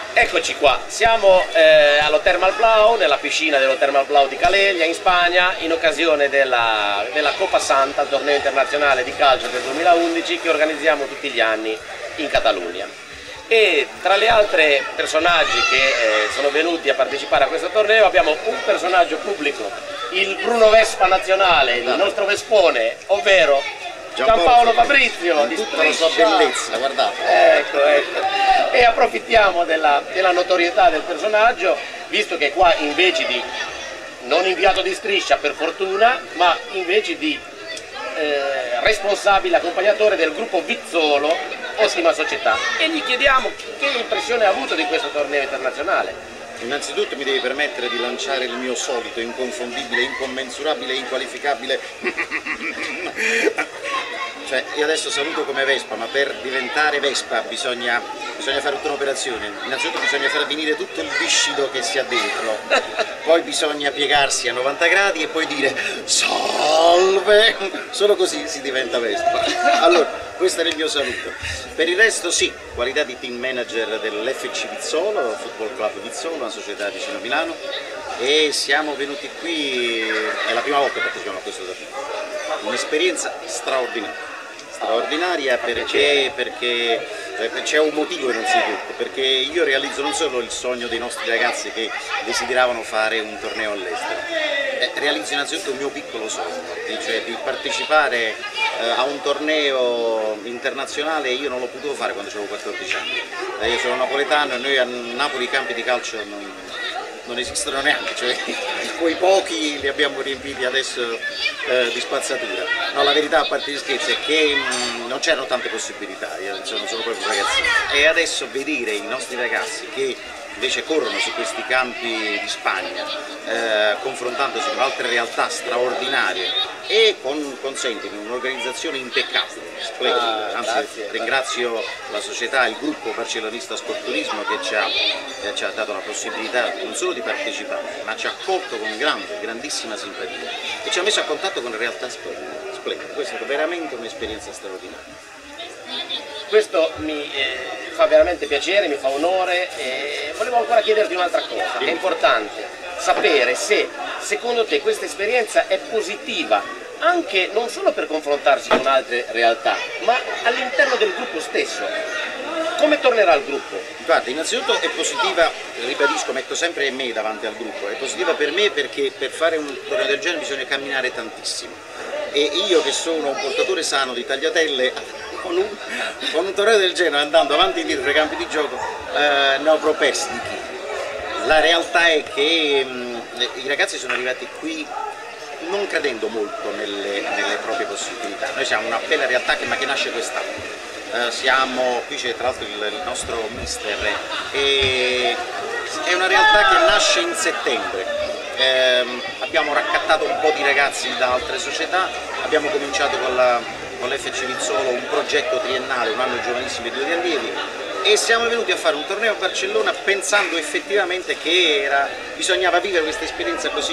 Eccoci qua, siamo allo Thermal Blau, nella piscina dello Thermal Blau di Calella in Spagna, in occasione della Copa Santa, il torneo internazionale di calcio del 2011 che organizziamo tutti gli anni in Catalogna. E tra le altre personaggi che sono venuti a partecipare a questo torneo abbiamo un personaggio pubblico, il Bruno Vespa nazionale, il nostro Vespone, ovvero Giampaolo Fabrizio di tutta la sua bellezza, guardate. Ecco. E approfittiamo della notorietà del personaggio, visto che qua invece di non inviato di striscia per fortuna, ma invece di responsabile accompagnatore del gruppo Vizzolo, ottima società. E gli chiediamo che impressione ha avuto di questo torneo internazionale. Innanzitutto mi devi permettere di lanciare il mio solito, inconfondibile, incommensurabile, inqualificabile. Cioè, io adesso saluto come Vespa, ma per diventare Vespa bisogna fare tutta un'operazione. Innanzitutto bisogna far venire tutto il viscido che si ha dentro, poi bisogna piegarsi a 90 gradi e poi dire salve, solo così si diventa Vespa. Allora, questo era il mio saluto. Per il resto sì, qualità di team manager dell'FC Vizzolo, Football Club Vizzolo, una società vicino a Milano, e siamo venuti qui, è la prima volta che partecipiamo a questo torneo, un'esperienza straordinaria perché c'è un motivo innanzitutto, perché io realizzo non solo il sogno dei nostri ragazzi che desideravano fare un torneo all'estero, realizzo innanzitutto un mio piccolo sogno, cioè di partecipare a un torneo internazionale. Io non l'ho potuto fare quando avevo 14 anni, io sono napoletano e noi a Napoli i campi di calcio non esistono neanche, cioè quei pochi li abbiamo riempiti adesso di spazzatura. No, la verità, a parte gli scherzi, è che non c'erano tante possibilità, io sono proprio un ragazzino. E adesso vedere i nostri ragazzi che invece corrono su questi campi di Spagna, confrontandosi con altre realtà straordinarie e consentimi un'organizzazione impeccabile, splendida. Anzi, ringrazio la società, il gruppo barcellonista Sporturismo che ci ha dato la possibilità non solo di partecipare, ma ci ha accolto con grandissima simpatia e ci ha messo a contatto con realtà splendide. Questa è veramente un'esperienza straordinaria. Questo mi fa veramente piacere, mi fa onore, e volevo ancora chiederti un'altra cosa, che è importante sapere se secondo te questa esperienza è positiva anche non solo per confrontarsi con altre realtà, ma all'interno del gruppo stesso. Come tornerà il gruppo? Guarda, innanzitutto è positiva, ribadisco, metto sempre me davanti al gruppo, è positiva per me perché per fare un torneo del genere bisogna camminare tantissimo e io che sono un portatore sano di tagliatelle con un torneo del genere andando avanti e indietro tra i campi di gioco ne avrò persi di chi. La realtà è che i ragazzi sono arrivati qui non credendo molto nelle proprie possibilità. Noi siamo una bella realtà che nasce quest'anno. Qui c'è tra l'altro il nostro mister, e è una realtà che nasce in settembre. Abbiamo raccattato un po' di ragazzi da altre società, abbiamo cominciato con l'FC Vizzolo un progetto triennale, un anno giovanissimi e 2 di allievi, e siamo venuti a fare un torneo a Barcellona pensando effettivamente che bisognava vivere questa esperienza così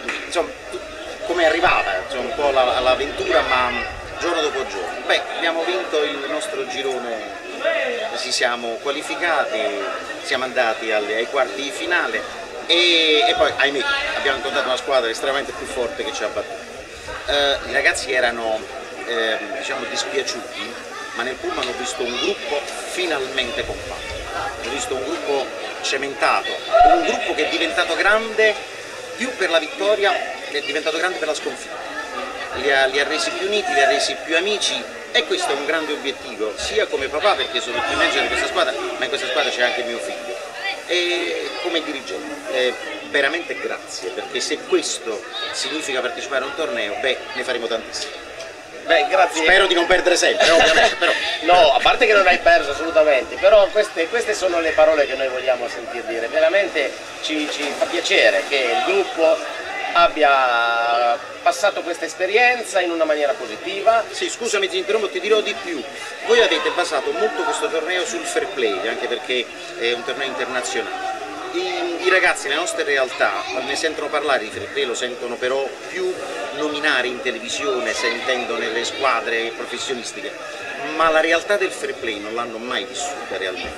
come arrivava, un po' l'avventura, ma giorno dopo giorno. Beh, abbiamo vinto il nostro girone, ci siamo qualificati, siamo andati ai quarti di finale e poi, ahimè, abbiamo incontrato una squadra estremamente più forte che ci ha battuto. I ragazzi erano dispiaciuti, ma nel pullman ho visto un gruppo finalmente compatto, ho visto un gruppo cementato, un gruppo che è diventato grande più per la vittoria, è diventato grande per la sconfitta. Li ha resi più uniti, li ha resi più amici, e questo è un grande obiettivo, sia come papà, perché sono il team manager di questa squadra, ma in questa squadra c'è anche mio figlio, e come dirigente. Veramente grazie, perché se questo significa partecipare a un torneo, beh, ne faremo tantissimi. Beh, grazie. Spero di non perdere sempre, ovviamente, però. No, a parte che non hai perso assolutamente, però queste sono le parole che noi vogliamo sentir dire. Veramente ci fa piacere che il gruppo abbia passato questa esperienza in una maniera positiva. Sì, scusami, ti interrompo, ti dirò di più. Voi avete basato molto questo torneo sul fair play, anche perché è un torneo internazionale. I ragazzi nelle nostre realtà ne sentono parlare di fair play, lo sentono però più nominare in televisione, sentendo nelle squadre professionistiche, ma la realtà del fair play non l'hanno mai vissuta realmente.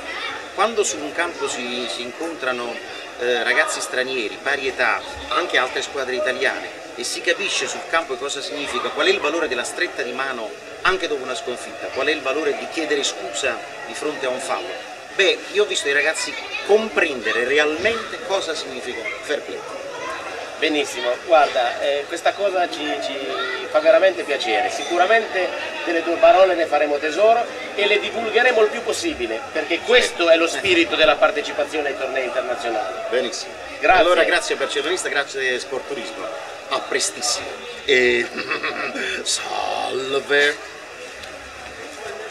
quando su un campo si incontrano ragazzi stranieri, pari età, anche altre squadre italiane, e si capisce sul campo cosa significa, qual è il valore della stretta di mano anche dopo una sconfitta, qual è il valore di chiedere scusa di fronte a un fallo. Beh, io ho visto i ragazzi comprendere realmente cosa significa fair play. Benissimo, guarda, questa cosa ci fa veramente piacere, sicuramente delle tue parole ne faremo tesoro e le divulgheremo il più possibile, perché questo è lo spirito della partecipazione ai tornei internazionali. Benissimo. Grazie. Allora grazie Barcellonista, grazie Sport Turismo, a prestissimo. E salve!